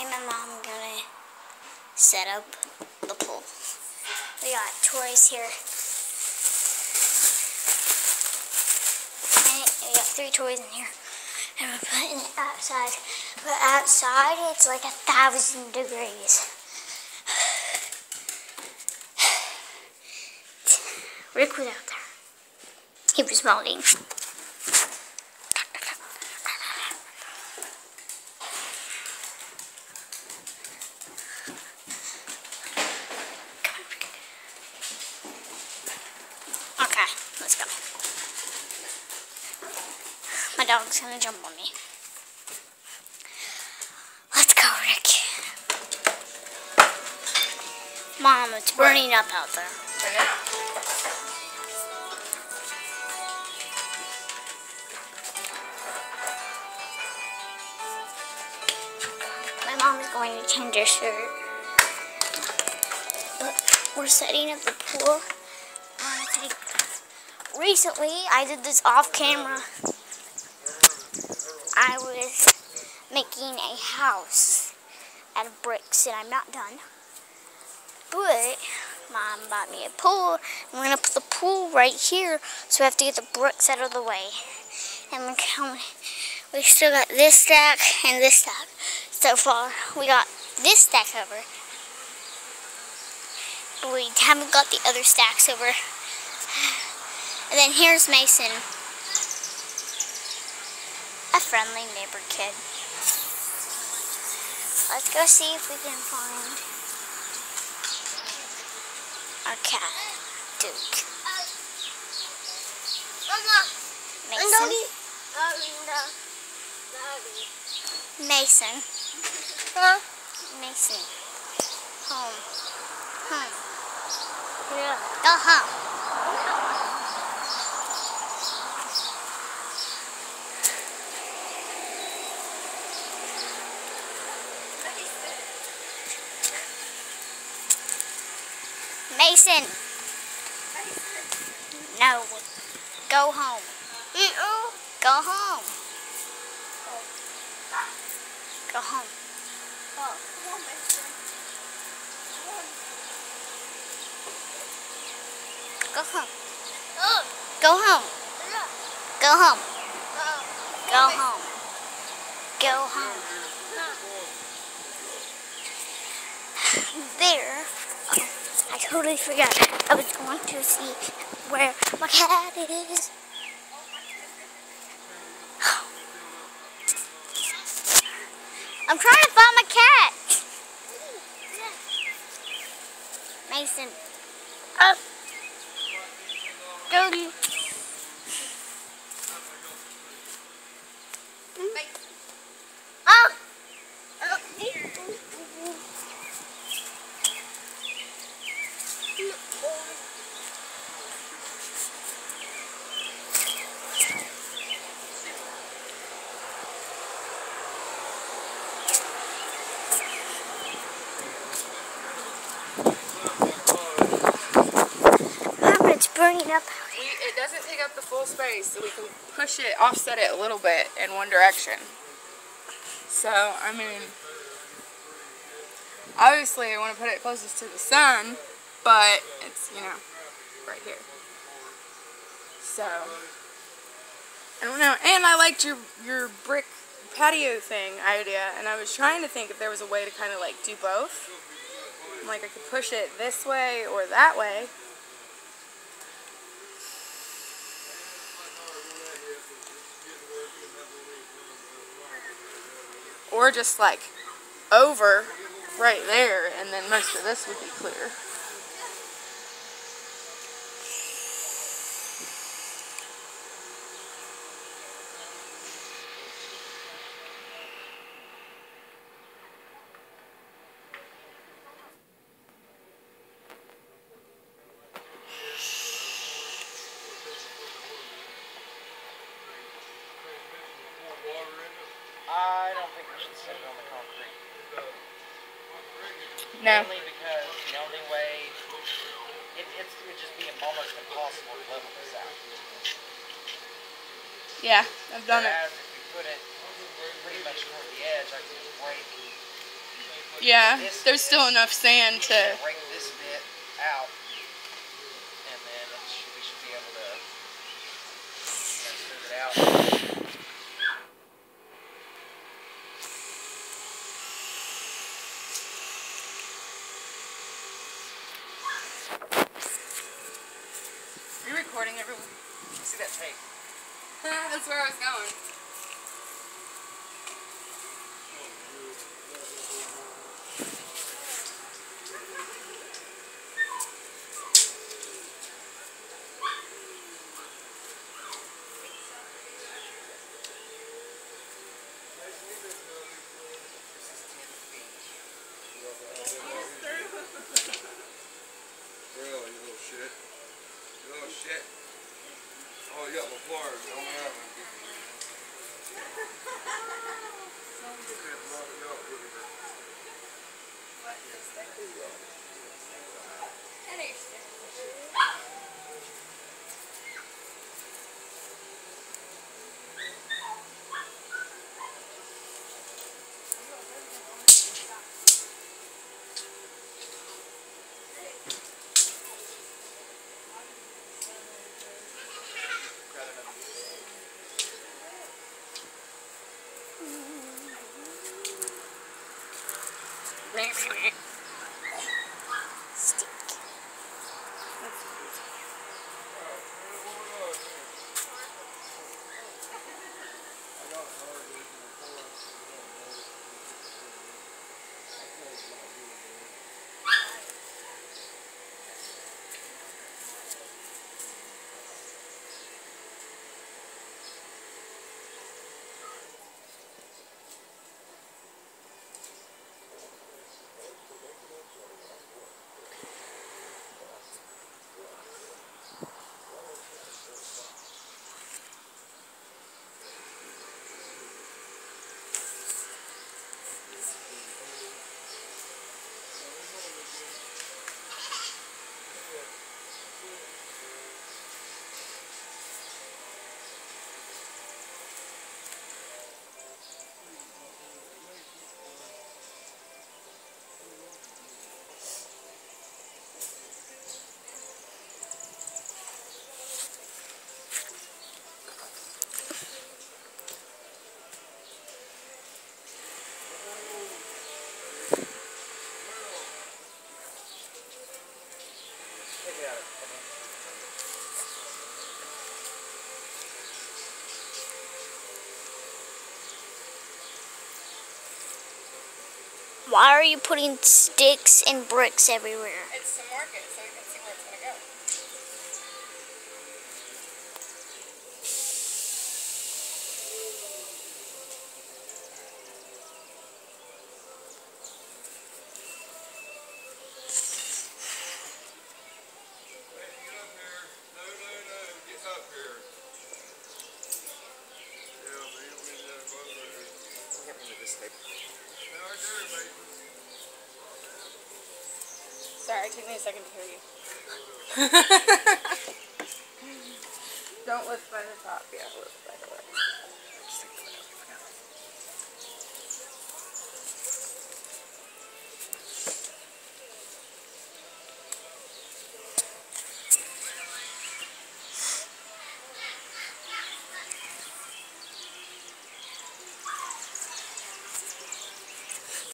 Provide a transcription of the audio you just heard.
and my mom are gonna set up the pool. We got toys here. And we got 3 toys in here. And we're putting it outside. But outside it's like 1,000 degrees. Rick was out there. He was molding. Okay, let's go. My dog's gonna jump on me. Let's go, Rick. Mom, it's burning up out there. My mom is going to change her shirt. But we're setting up the pool. Recently, I did this off camera. I was making a house out of bricks, and I'm not done. But Mom bought me a pool. I'm gonna put the pool right here, so we have to get the bricks out of the way. And we still got this stack and this stack. So far, we got this stack over, but we haven't got the other stacks over. And then here's Mason, a friendly neighbor kid. Let's go see if we can find our cat, Duke. Mason. Mason. Home. Home. Yeah. Go home. Mason. No. Go home. Go home. Go home. Go home. Go home. Go home. Go home. Go home. There. I totally forgot. I was going to see where my cat is. I'm trying to find my cat. Mason. Up. Jody. It's burning up. It doesn't take up the full space, so we can push it, offset it a little bit in one direction. So, I mean, obviously I want to put it closest to the sun, but it's, you know, right here. So, I don't know. And I liked your brick patio thing idea, and I was trying to think if there was a way to kind of like do both. Like I could push it this way or that way. Or just like over right there, and then most of this would be clear. I don't think we should set it on the concrete. No. Mainly because the only way, it would just be almost impossible to level this out. Yeah, I've done it. Whereas if we put it pretty much toward the edge, I could just break Yeah, This there's is- still enough sand to... Break this bit out, and then we should be able to smooth it out. Are you recording everyone? See that tape? That's where I was going. Really, you little shit. You little shit. Oh, you got my pliers. You don't have them. Stick. Why are you putting sticks and bricks everywhere? It's to mark it so you can see where it's going to go. Get up here. Yeah, man, you don't need that above there. What happened to this tape? Yeah, right there, mate. Sorry, it took me a second to hear you. Don't lift by the top. Yeah, lift by the